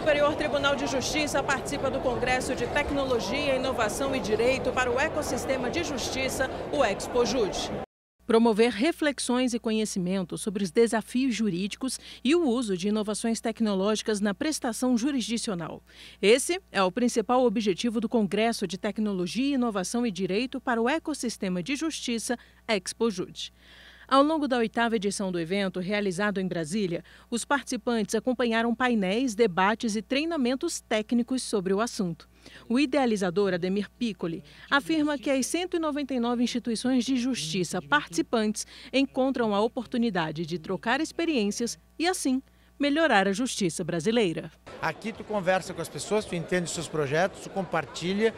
Superior Tribunal de Justiça participa do Congresso de Tecnologia, Inovação e Direito para o Ecossistema de Justiça, o ExpoJude. Promover reflexões e conhecimento sobre os desafios jurídicos e o uso de inovações tecnológicas na prestação jurisdicional. Esse é o principal objetivo do Congresso de Tecnologia, Inovação e Direito para o Ecossistema de Justiça, ExpoJude. Ao longo da 8ª edição do evento, realizado em Brasília, os participantes acompanharam painéis, debates e treinamentos técnicos sobre o assunto. O idealizador, Ademir Piccoli, afirma que as 199 instituições de justiça participantes encontram a oportunidade de trocar experiências e, assim, melhorar a justiça brasileira. Aqui tu conversa com as pessoas, tu entende os seus projetos, tu compartilha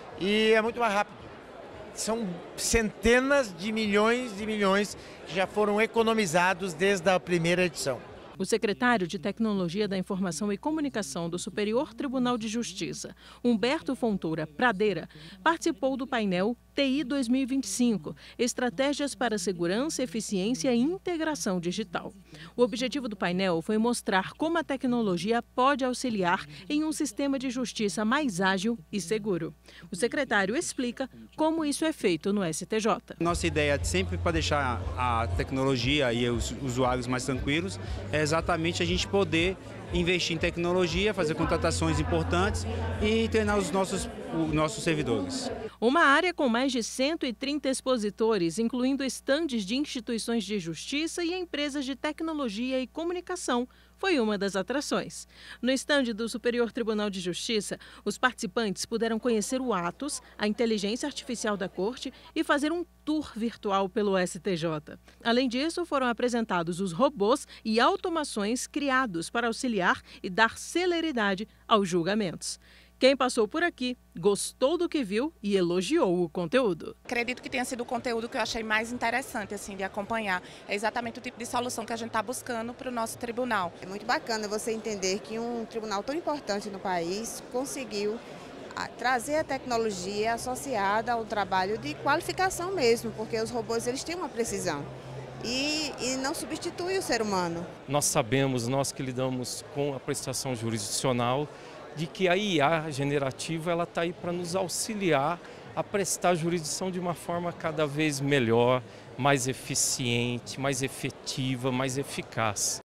e é muito mais rápido. São centenas de milhões que já foram economizados desde a primeira edição. O secretário de Tecnologia da Informação e Comunicação do Superior Tribunal de Justiça, Humberto Fontoura Pradeira, participou do painel TI 2025, Estratégias para Segurança, Eficiência e Integração Digital. O objetivo do painel foi mostrar como a tecnologia pode auxiliar em um sistema de justiça mais ágil e seguro. O secretário explica como isso é feito no STJ. Nossa ideia sempre para deixar a tecnologia e os usuários mais tranquilos é exatamente a gente poder investir em tecnologia, fazer contratações importantes e treinar os nossos servidores. Uma área com mais de 130 expositores, incluindo estandes de instituições de justiça e empresas de tecnologia e comunicação, foi uma das atrações. No estande do Superior Tribunal de Justiça, os participantes puderam conhecer o Atos, a inteligência artificial da Corte, e fazer um tour virtual pelo STJ. Além disso, foram apresentados os robôs e automações criados para auxiliar e dar celeridade aos julgamentos. Quem passou por aqui gostou do que viu e elogiou o conteúdo. Acredito que tenha sido o conteúdo que eu achei mais interessante assim, de acompanhar. É exatamente o tipo de solução que a gente está buscando para o nosso tribunal. É muito bacana você entender que um tribunal tão importante no país conseguiu trazer a tecnologia associada ao trabalho de qualificação mesmo, porque os robôs eles têm uma precisão. E não substitui o ser humano. Nós sabemos, nós que lidamos com a prestação jurisdicional, de que a IA generativa ela está aí para nos auxiliar a prestar jurisdição de uma forma cada vez melhor, mais eficiente, mais efetiva, mais eficaz.